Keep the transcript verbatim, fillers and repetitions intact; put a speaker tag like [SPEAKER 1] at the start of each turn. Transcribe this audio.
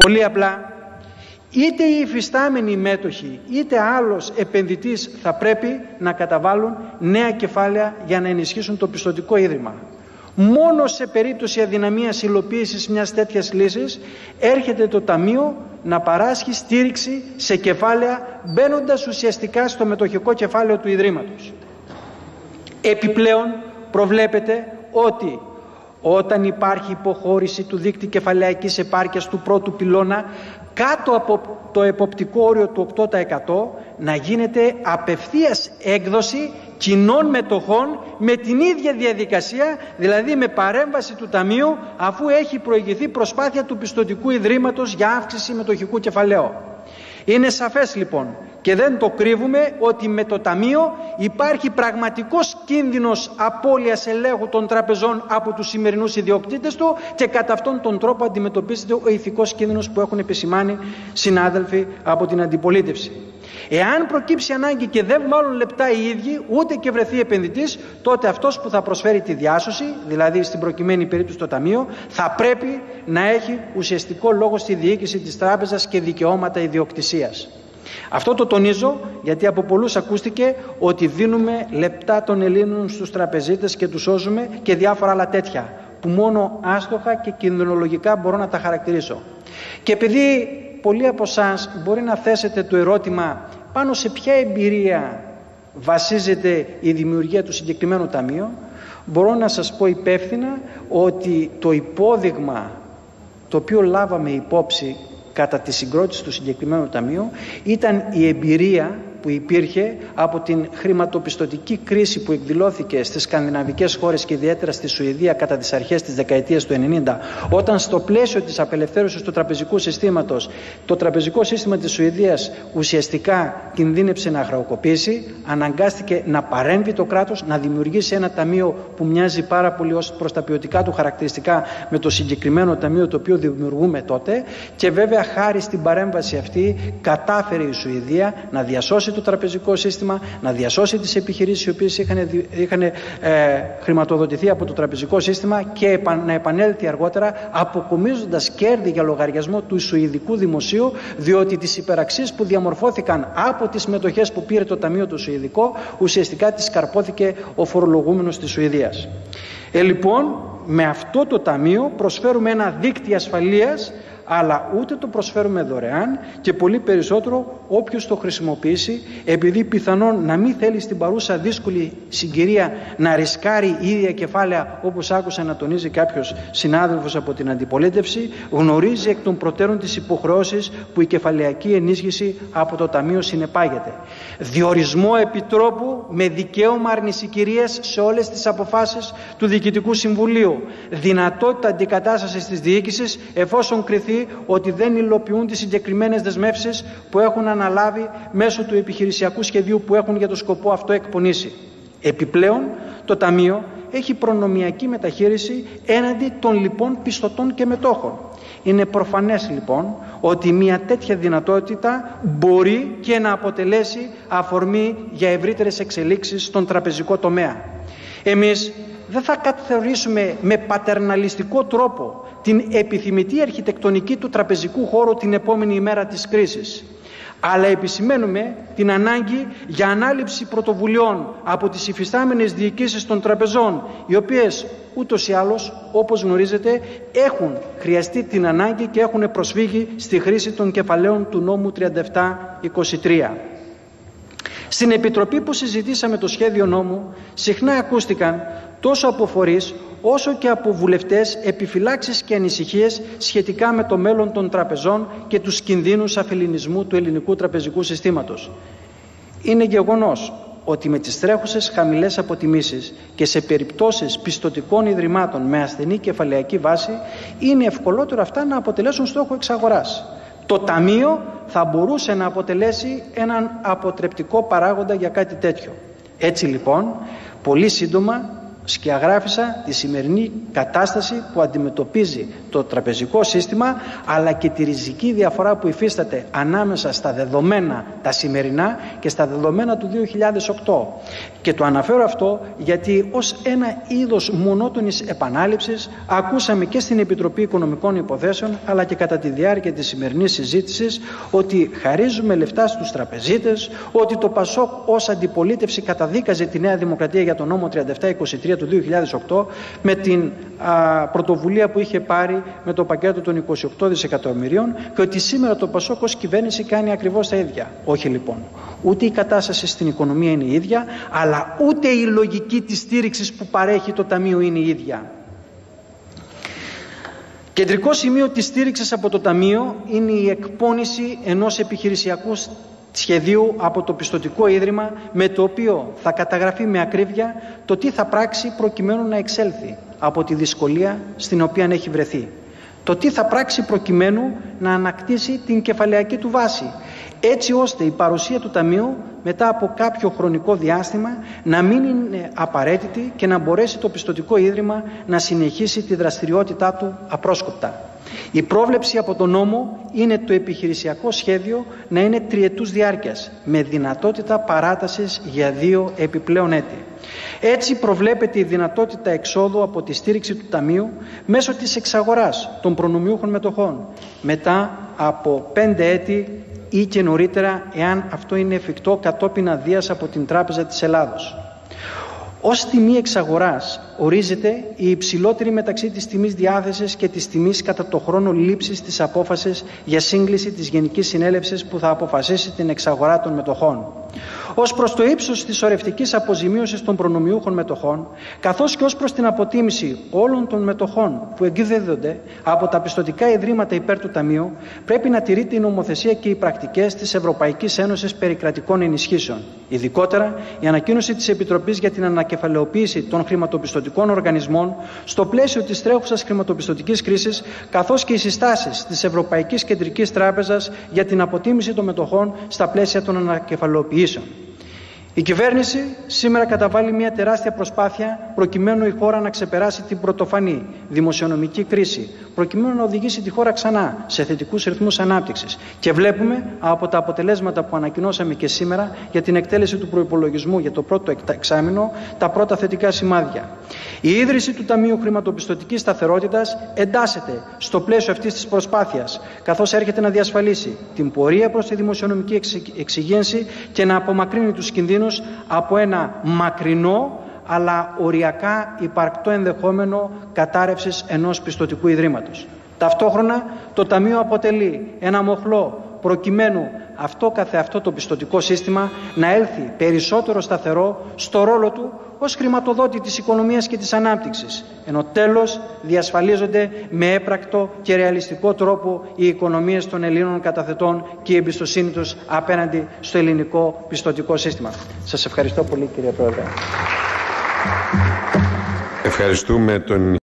[SPEAKER 1] Πολύ απλά, είτε οι υφιστάμενοι μέτοχοι είτε άλλος επενδυτής θα πρέπει να καταβάλουν νέα κεφάλαια για να ενισχύσουν το πιστωτικό ίδρυμα. Μόνο σε περίπτωση αδυναμίας υλοποίησης μιας τέτοιας λύσης έρχεται το Ταμείο να παράσχει στήριξη σε κεφάλαια, μπαίνοντας ουσιαστικά στο μετοχικό κεφάλαιο του Ιδρύματος. Επιπλέον προβλέπεται ότι όταν υπάρχει υποχώρηση του δείκτη κεφαλαιακής επάρκειας του πρώτου πυλώνα κάτω από το εποπτικό όριο του οκτώ τοις εκατό να γίνεται απευθείας έκδοση κοινών μετοχών με την ίδια διαδικασία, δηλαδή με παρέμβαση του Ταμείου, αφού έχει προηγηθεί προσπάθεια του πιστωτικού ιδρύματος για αύξηση μετοχικού κεφαλαίου. Είναι σαφές λοιπόν και δεν το κρύβουμε ότι με το Ταμείο υπάρχει πραγματικός κίνδυνος απώλειας ελέγχου των τραπεζών από τους σημερινούς ιδιοκτήτες του και κατά αυτόν τον τρόπο αντιμετωπίζεται ο ηθικός κίνδυνος που έχουν επισημάνει συνάδελφοι από την αντιπολίτευση. Εάν προκύψει ανάγκη και δεν βάλουν λεπτά οι ίδιοι, ούτε και βρεθεί επενδυτής, τότε αυτός που θα προσφέρει τη διάσωση, δηλαδή στην προκειμένη περίπτωση το Ταμείο, θα πρέπει να έχει ουσιαστικό λόγο στη διοίκηση της τράπεζας και δικαιώματα ιδιοκτησίας. Αυτό το τονίζω γιατί από πολλούς ακούστηκε ότι δίνουμε λεπτά των Ελλήνων στους τραπεζίτες και τους σώζουμε και διάφορα άλλα τέτοια, που μόνο άστοχα και κινδυνολογικά μπορώ να τα χαρακτηρίσω. Και επειδή πολλοί από εσάς μπορεί να θέσετε το ερώτημα πάνω σε ποια εμπειρία βασίζεται η δημιουργία του συγκεκριμένου ταμείου, μπορώ να σας πω υπεύθυνα ότι το υπόδειγμα το οποίο λάβαμε υπόψη κατά τη συγκρότηση του συγκεκριμένου ταμείου ήταν η εμπειρία που υπήρχε από την χρηματοπιστωτική κρίση που εκδηλώθηκε στις σκανδιναβικές χώρες και ιδιαίτερα στη Σουηδία κατά τις αρχές της δεκαετίας του ενενήντα, όταν στο πλαίσιο της απελευθέρωσης του τραπεζικού συστήματος το τραπεζικό σύστημα της Σουηδίας ουσιαστικά κινδύνεψε να χρεοκοπήσει, αναγκάστηκε να παρέμβει το κράτος, να δημιουργήσει ένα ταμείο που μοιάζει πάρα πολύ ως προς τα ποιοτικά του χαρακτηριστικά με το συγκεκριμένο ταμείο το οποίο δημιουργούμε τότε, και βέβαια χάρη στην παρέμβαση αυτή κατάφερε η Σουηδία να διασώσει το τραπεζικό σύστημα, να διασώσει τις επιχειρήσεις οι οποίες είχαν, είχαν ε, χρηματοδοτηθεί από το τραπεζικό σύστημα και επα, να επανέλθει αργότερα αποκομίζοντας κέρδη για λογαριασμό του Σουηδικού Δημοσίου, διότι τις υπεραξίες που διαμορφώθηκαν από τις μετοχές που πήρε το Ταμείο το Σουηδικό ουσιαστικά τις καρπόθηκε ο φορολογούμενος της Σουηδίας. Ε, λοιπόν, με αυτό το ταμείο προσφέρουμε ένα δίκτυο ασφαλείας, αλλά ούτε το προσφέρουμε δωρεάν και πολύ περισσότερο όποιος το χρησιμοποιήσει, επειδή πιθανόν να μην θέλει στην παρούσα δύσκολη συγκυρία να ρισκάρει ίδια κεφάλαια, όπως άκουσα να τονίζει κάποιος συνάδελφος από την αντιπολίτευση, γνωρίζει εκ των προτέρων τις υποχρεώσεις που η κεφαλαιακή ενίσχυση από το Ταμείο συνεπάγεται. Διορισμό επιτρόπου με δικαίωμα αρνησικυρίας σε όλες τις αποφάσεις του Διοικητικού Συμβουλίου. Δυνατότητα αντικατάστασης της διοίκησης εφόσον κριθεί ότι δεν υλοποιούν τις συγκεκριμένες δεσμεύσεις που έχουν αναλάβει μέσω του επιχειρησιακού σχεδίου που έχουν για το σκοπό αυτό εκπονήσει. Επιπλέον, το Ταμείο έχει προνομιακή μεταχείριση έναντι των λοιπών πιστωτών και μετόχων. Είναι προφανές λοιπόν ότι μια τέτοια δυνατότητα μπορεί και να αποτελέσει αφορμή για ευρύτερες εξελίξεις στον τραπεζικό τομέα. Εμείς δεν θα καθορίσουμε με πατερναλιστικό τρόπο την επιθυμητή αρχιτεκτονική του τραπεζικού χώρου την επόμενη ημέρα της κρίσης, αλλά επισημαίνουμε την ανάγκη για ανάληψη πρωτοβουλειών από τις υφιστάμενες διοικήσεις των τραπεζών, οι οποίες ούτως ή άλλως, όπως γνωρίζετε, έχουν χρειαστεί την ανάγκη και έχουν προσφύγει στη χρήση των κεφαλαίων του νόμου τριάντα επτά είκοσι τρία. Στην Επιτροπή που συζητήσαμε το σχέδιο νόμου, συχνά ακούστηκαν τόσο από φορείς όσο και από βουλευτές επιφυλάξεις και ανησυχίες σχετικά με το μέλλον των τραπεζών και τους κινδύνους αφελινισμού του ελληνικού τραπεζικού συστήματος. Είναι γεγονός ότι με τις τρέχουσες χαμηλές αποτιμήσεις και σε περιπτώσεις πιστωτικών ιδρυμάτων με ασθενή κεφαλαιακή βάση είναι ευκολότερο αυτά να αποτελέσουν στόχο εξαγοράς. Το Ταμείο θα μπορούσε να αποτελέσει έναν αποτρεπτικό παράγοντα για κάτι τέτοιο. Έτσι λοιπόν, πολύ σύντομα Σκιαγράφησα τη σημερινή κατάσταση που αντιμετωπίζει το τραπεζικό σύστημα, αλλά και τη ριζική διαφορά που υφίσταται ανάμεσα στα δεδομένα τα σημερινά και στα δεδομένα του δύο χιλιάδες οκτώ. Και το αναφέρω αυτό γιατί ως ένα είδος μονότονης επανάληψης ακούσαμε και στην Επιτροπή Οικονομικών Υποθέσεων, αλλά και κατά τη διάρκεια της σημερινής συζήτησης, ότι χαρίζουμε λεφτά στους τραπεζίτες, ότι το ΠΑΣΟΚ ως αντιπολίτευση καταδίκαζε τη Νέα Δημοκρατία για τον νόμο τριάντα επτά είκοσι τρία του δύο χιλιάδες οκτώ με την α, πρωτοβουλία που είχε πάρει με το πακέτο των είκοσι οκτώ δισεκατομμυρίων, και ότι σήμερα το ΠΑΣΟΚ ως κυβέρνηση κάνει ακριβώς τα ίδια. Όχι λοιπόν. Ούτε η κατάσταση στην οικονομία είναι η ίδια, αλλά ούτε η λογική της στήριξης που παρέχει το Ταμείο είναι η ίδια. Κεντρικό σημείο της στήριξης από το Ταμείο είναι η εκπόνηση ενός επιχειρησιακού σχεδίου από το πιστωτικό ίδρυμα, με το οποίο θα καταγραφεί με ακρίβεια το τι θα πράξει προκειμένου να εξέλθει από τη δυσκολία στην οποία έχει βρεθεί. Το τι θα πράξει προκειμένου να ανακτήσει την κεφαλαιακή του βάση, έτσι ώστε η παρουσία του Ταμείου μετά από κάποιο χρονικό διάστημα να μην είναι απαραίτητη και να μπορέσει το πιστωτικό ίδρυμα να συνεχίσει τη δραστηριότητά του απρόσκοπτα. Η πρόβλεψη από τον νόμο είναι το επιχειρησιακό σχέδιο να είναι τριετούς διάρκειας, με δυνατότητα παράτασης για δύο επιπλέον έτη. Έτσι προβλέπεται η δυνατότητα εξόδου από τη στήριξη του Ταμείου μέσω της εξαγοράς των προνομιούχων μετοχών μετά από πέντε έτη ή και νωρίτερα, εάν αυτό είναι εφικτό κατόπιν αδείας από την Τράπεζα της Ελλάδος. Ως τιμή εξαγοράς ορίζεται η υψηλότερη μεταξύ της τιμής διάθεσης και της τιμής κατά το χρόνο λήψης της απόφασης για σύγκληση της Γενικής Συνέλευσης που θα αποφασίσει την εξαγορά των μετοχών. Ως προς το ύψος της σωρευτικής αποζημίωσης των προνομιούχων μετοχών, καθώς και ως προς την αποτίμηση όλων των μετοχών που εκδίδονται από τα πιστωτικά ιδρύματα υπέρ του Ταμείου, πρέπει να τηρείται η νομοθεσία και οι πρακτικές της Ευρωπαϊκής Ένωσης περί κρατικών ενισχύσεων. Ειδικότερα, η ανακοίνωση της Επιτροπής για την ανακεφαλαιοποίηση των χρηματοπιστωτικών οργανισμών στο πλαίσιο της τρέχουσας χρηματοπιστωτικής κρίσης, καθώς και οι συστάσεις της Ευρωπαϊκής Κεντρικής Τράπεζας για την αποτίμηση των μετοχών στα πλαίσια των ανακεφαλαιοποιήσεων. Η κυβέρνηση σήμερα καταβάλει μια τεράστια προσπάθεια προκειμένου η χώρα να ξεπεράσει την πρωτοφανή δημοσιονομική κρίση, προκειμένου να οδηγήσει τη χώρα ξανά σε θετικούς ρυθμούς ανάπτυξης. Και βλέπουμε από τα αποτελέσματα που ανακοινώσαμε και σήμερα για την εκτέλεση του προϋπολογισμού για το πρώτο εξάμηνο τα πρώτα θετικά σημάδια. Η ίδρυση του Ταμείου Χρηματοπιστωτικής Σταθερότητας εντάσσεται στο πλαίσιο αυτής της προσπάθειας, καθώς έρχεται να διασφαλίσει την πορεία προς τη δημοσιονομική εξυγίανση και να απομακρύνει τους κινδύνους από ένα μακρινό αλλά οριακά υπαρκτό ενδεχόμενο κατάρρευσης ενός πιστωτικού ιδρύματος. Ταυτόχρονα το Ταμείο αποτελεί ένα μοχλό προκειμένου αυτό καθεαυτό το πιστωτικό σύστημα να έλθει περισσότερο σταθερό στο ρόλο του ως χρηματοδότη της οικονομίας και της ανάπτυξης, ενώ τέλος διασφαλίζονται με έπρακτο και ρεαλιστικό τρόπο οι οικονομίες των Ελλήνων καταθετών και η εμπιστοσύνη τους απέναντι στο ελληνικό πιστωτικό σύστημα. Σας ευχαριστώ πολύ, κύριε Πρόεδρε.
[SPEAKER 2] Ευχαριστούμε τον